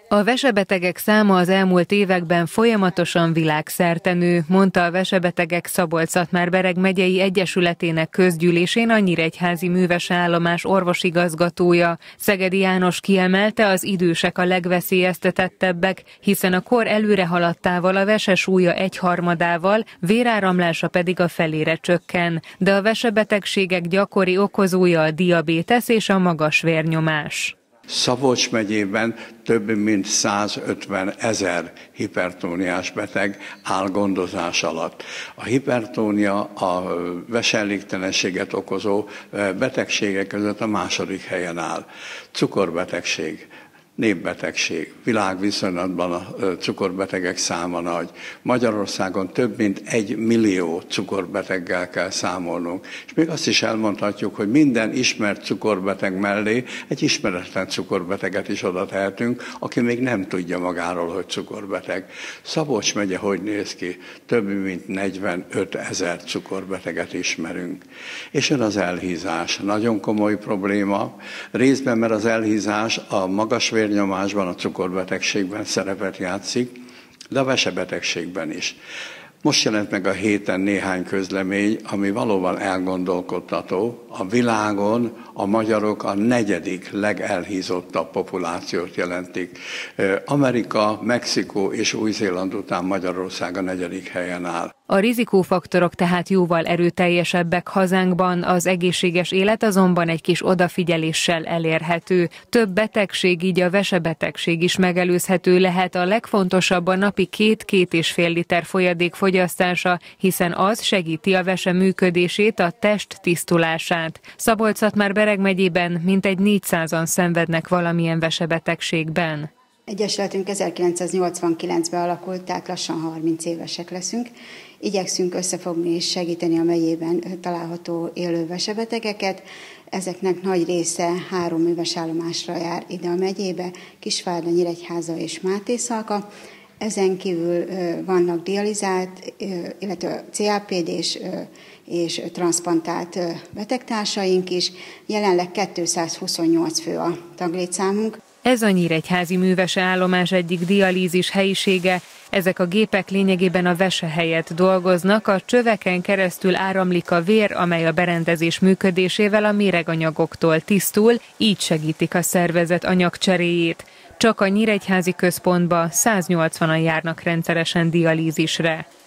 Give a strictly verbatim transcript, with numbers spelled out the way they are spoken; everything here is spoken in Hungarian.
A vesebetegek száma az elmúlt években folyamatosan világszerte nő, mondta a Vesebetegek Szabolcs-Szatmár-Bereg megyei egyesületének közgyűlésén a Nyíregyházi Műveseállomás orvosigazgatója. Szegedi János kiemelte, az idősek a legveszélyeztetettebbek, hiszen a kor előre haladtával a vese súlya egyharmadával, véráramlása pedig a felére csökken. De a vesebetegségek gyakori okozója a diabétesz és a magas vérnyomás. Szabolcs megyében több mint százötven ezer hipertóniás beteg áll gondozás alatt. A hipertónia a veselégtelenséget okozó betegségek között a második helyen áll. Cukorbetegség, népbetegség, világviszonylatban a cukorbetegek száma nagy. Magyarországon több mint egy millió cukorbeteggel kell számolnunk. És még azt is elmondhatjuk, hogy minden ismert cukorbeteg mellé egy ismeretlen cukorbeteget is oda tehetünk, aki még nem tudja magáról, hogy cukorbeteg. Szabolcs megye hogy néz ki? Több mint negyvenöt ezer cukorbeteget ismerünk. És jön az elhízás. Nagyon komoly probléma. Részben, mert az elhízás a magas vér nyomásban, a cukorbetegségben szerepet játszik, de a vesebetegségben is. Most jelent meg a héten néhány közlemény, ami valóban elgondolkodtató. A világon a magyarok a negyedik legelhízottabb populációt jelentik. Amerika, Mexikó és Új-Zéland után Magyarország a negyedik helyen áll. A rizikófaktorok tehát jóval erőteljesebbek hazánkban, az egészséges élet azonban egy kis odafigyeléssel elérhető. Több betegség, így a vesebetegség is megelőzhető lehet, a legfontosabb a napi két-két és fél liter folyadék fogyasztása, hiszen az segíti a vese működését, a test tisztulását. Szabolcs-Szatmár-Bereg megyében mintegy négyszázan szenvednek valamilyen vesebetegségben. Egyesületünk ezerkilencszáznyolcvankilencben alakult, tehát lassan harminc évesek leszünk. Igyekszünk összefogni és segíteni a megyében található élő vesebetegeket. Ezeknek nagy része három művesállomásra jár ide a megyébe, Kisvárda, Nyíregyháza és Mátészalka. Ezen kívül vannak dializált, illetve cé á pé dés és transzplantált betegtársaink is. Jelenleg kétszázhuszonnyolc fő a taglétszámunk. Ez a Nyíregyházi Műveseállomás egyik dialízis helyisége. Ezek a gépek lényegében a vese helyett dolgoznak, a csöveken keresztül áramlik a vér, amely a berendezés működésével a méreganyagoktól tisztul, így segítik a szervezet anyagcseréjét. Csak a Nyíregyházi központba száznyolcvanan járnak rendszeresen dialízisre.